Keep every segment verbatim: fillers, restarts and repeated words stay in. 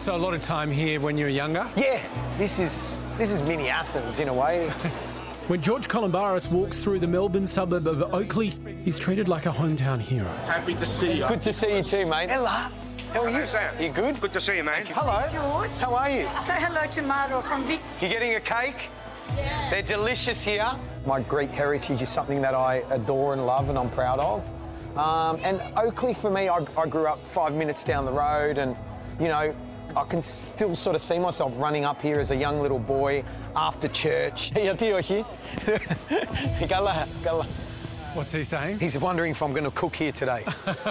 So a lot of time here when you were younger? Yeah, this is, this is mini Athens in a way. When George Calombaris walks through the Melbourne suburb of Oakley, he's treated like a hometown hero. Happy to see you. Good to see you too, mate. Ella, how are you? Sam. You good? Good to see you, mate. Hello. George. How are you? Say hello to Maro from Vic. You getting a cake? Yeah. They're delicious here. My Greek heritage is something that I adore and love and I'm proud of. Um, and Oakley, for me, I, I grew up five minutes down the road and, you know, I can still sort of see myself running up here as a young little boy after church. What's he saying? He's wondering if I'm going to cook here today.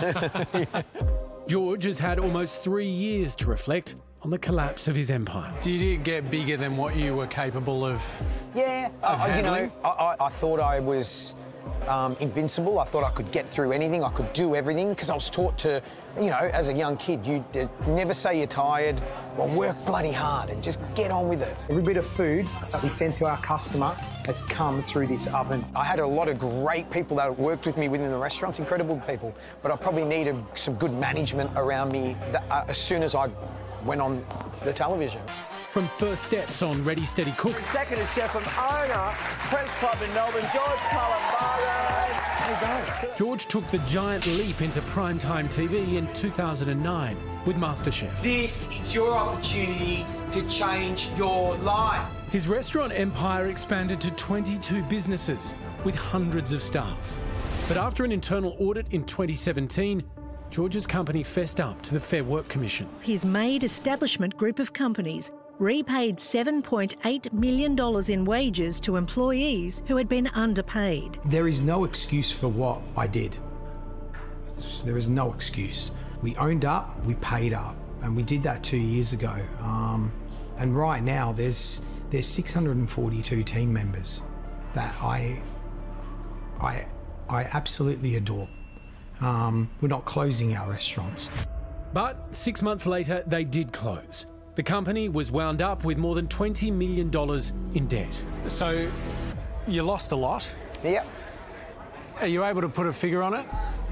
George has had almost three years to reflect on the collapse of his empire. Did it get bigger than what you were capable of? Yeah, of uh, you know, handling? I, I, I thought I was um, invincible. I thought I could get through anything. I could do everything because I was taught to, you know, as a young kid, you uh, never say you're tired. Well, work bloody hard and just get on with it. Every bit of food that we send to our customer has come through this oven. I had a lot of great people that worked with me within the restaurants, incredible people, but I probably needed some good management around me that, uh, as soon as I went on the television. From first steps on Ready, Steady, Cook, Executive Chef and owner, Press Club in Melbourne, George Calombaris. How you going? George took the giant leap into primetime T V in two thousand nine with MasterChef. This is your opportunity to change your life. His restaurant empire expanded to twenty-two businesses with hundreds of staff. But after an internal audit in twenty seventeen, George's company fessed up to the Fair Work Commission. His Maid establishment group of companies repaid seven point eight million dollars in wages to employees who had been underpaid. There is no excuse for what I did. There is no excuse. We owned up, we paid up, and we did that two years ago. Um, and right now, there's there's six hundred forty-two team members that I, I, I absolutely adore. Um, we're not closing our restaurants. But six months later, they did close. The company was wound up with more than twenty million dollars in debt. So you lost a lot? Yep. Are you able to put a figure on it?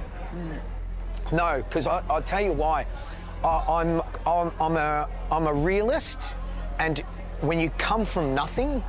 No, because I'll tell you why. I, I'm, I'm, I'm, a, I'm a realist, and when you come from nothing,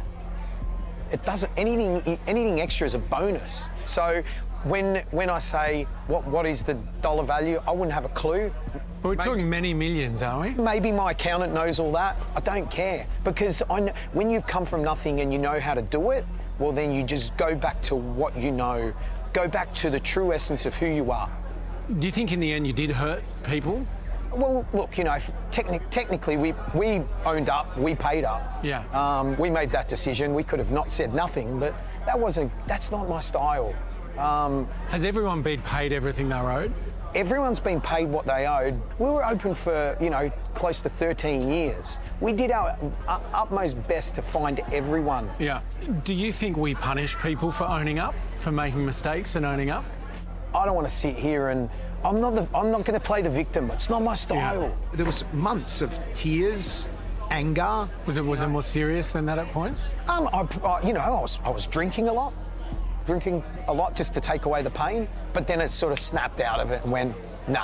it doesn't, anything, anything extra is a bonus. So when, when I say what, what is the dollar value, I wouldn't have a clue. But we're maybe, talking many millions, aren't we? Maybe my accountant knows all that. I don't care, because I know, when you've come from nothing and you know how to do it, well, then you just go back to what you know, go back to the true essence of who you are. Do you think in the end you did hurt people? Well, look, you know, techni technically we, we owned up, we paid up. Yeah. Um, we made that decision. We could have not said nothing, but that wasn't, that's not my style. Um, Has everyone been paid everything they owed? Everyone's been paid what they owed. We were open for, you know, close to thirteen years. We did our utmost best to find everyone. Yeah. Do you think we punish people for owning up, for making mistakes and owning up? I don't want to sit here and I'm not the, I'm not going to play the victim. It's not my style. Yeah. There was months of tears, anger. Was it was it more serious than that at points? Um, I, I, you know, I was I was drinking a lot, drinking a lot just to take away the pain. But then it sort of snapped out of it and went, no.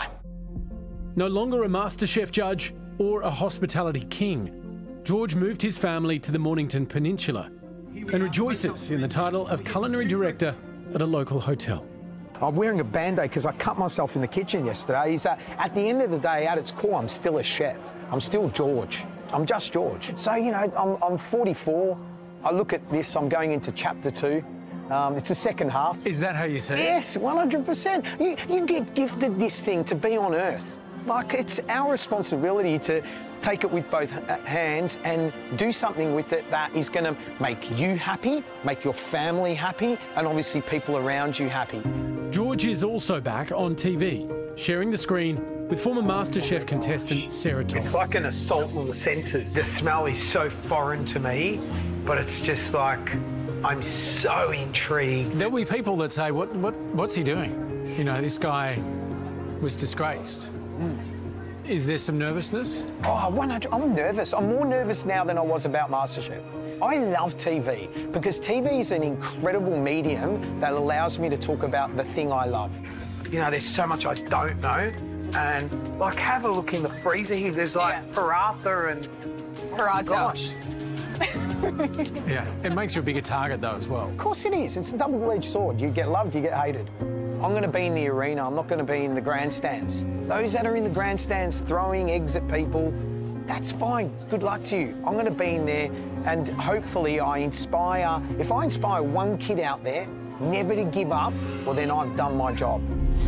No longer a MasterChef judge or a hospitality king, George moved his family to the Mornington Peninsula and rejoices in the title of culinary director at a local hotel. I'm wearing a Band-Aid because I cut myself in the kitchen yesterday. Is that at the end of the day, at its core, I'm still a chef. I'm still George. I'm just George. So, you know, I'm, I'm forty-four. I look at this, I'm going into chapter two. Um, it's the second half. Is that how you see it? Yes, one hundred percent. You, you get gifted this thing to be on Earth. Like, it's our responsibility to take it with both hands and do something with it that is going to make you happy, make your family happy, and obviously people around you happy. George is also back on T V, sharing the screen with former MasterChef contestant Sarah Tom. It's like an assault on the senses. The smell is so foreign to me, but it's just like, I'm so intrigued. There'll be people that say, what, what, what's he doing? You know, this guy was disgraced. Mm. Is there some nervousness? Oh, one hundred, I'm nervous. I'm more nervous now than I was about MasterChef. I love T V because T V is an incredible medium that allows me to talk about the thing I love. You know, there's so much I don't know, and like have a look in the freezer here. There's like Yeah. paratha and Paratha. gosh. Yeah, it makes you a bigger target though as well. Of course it is. It's a double-edged sword. You get loved, you get hated. I'm going to be in the arena. I'm not going to be in the grandstands. Those that are in the grandstands throwing eggs at people, that's fine. Good luck to you. I'm going to be in there, and hopefully I inspire. If I inspire one kid out there never to give up, well, then I've done my job.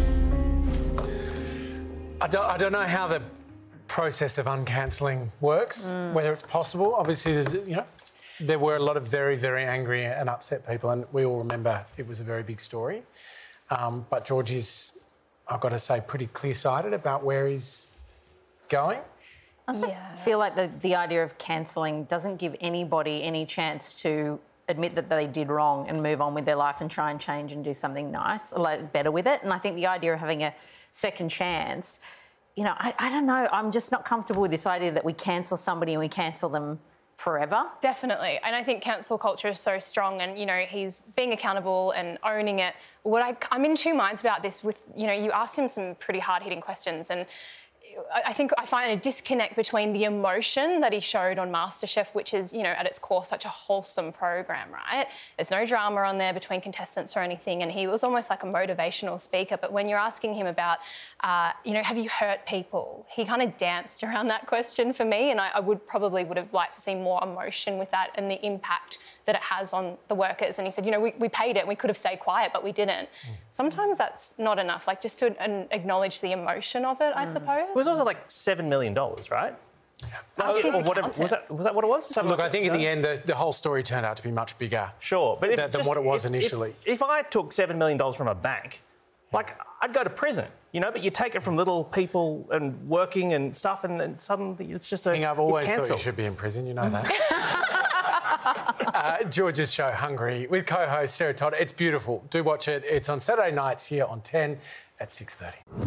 I don't, I don't know how the process of uncancelling works, Mm. whether it's possible. Obviously, there's, you know, there were a lot of very, very angry and upset people, and we all remember it was a very big story. Um, but George is, I've got to say, pretty clear-sighted about where he's going. I also feel like the, the idea of cancelling doesn't give anybody any chance to admit that they did wrong and move on with their life and try and change and do something nice, like better with it. And I think the idea of having a second chance, you know, I, I don't know, I'm just not comfortable with this idea that we cancel somebody and we cancel them forever. Definitely. And I think cancel culture is so strong, and, you know, he's being accountable and owning it. What I, I'm in two minds about this with, you know, you asked him some pretty hard-hitting questions, and I think I find a disconnect between the emotion that he showed on MasterChef, which is, you know, at its core such a wholesome program, right? There's no drama on there between contestants or anything, and he was almost like a motivational speaker. But when you're asking him about, uh, you know, have you hurt people? He kind of danced around that question for me, and I, I would probably would have liked to see more emotion with that and the impact that it has on the workers. And he said, you know, we, we paid it and we could have stayed quiet, but we didn't. Mm. Sometimes that's not enough, like just to an, acknowledge the emotion of it, mm. I suppose. It was also like seven million dollars, right? Yeah. Like, or whatever. Was that, was that what it was? Something Look, like I think that? in the end, the, the whole story turned out to be much bigger. Sure, but if than, than just, what it was if, initially. If, if I took seven million dollars from a bank, like, I'd go to prison, you know, but you take it from little people and working and stuff, and then suddenly it's just a... King, I've always it's thought you cancelled. should be in prison, you know that. uh, George's show, Hungry, with co-host Sarah Todd. It's beautiful. Do watch it. It's on Saturday nights here on ten at six thirty.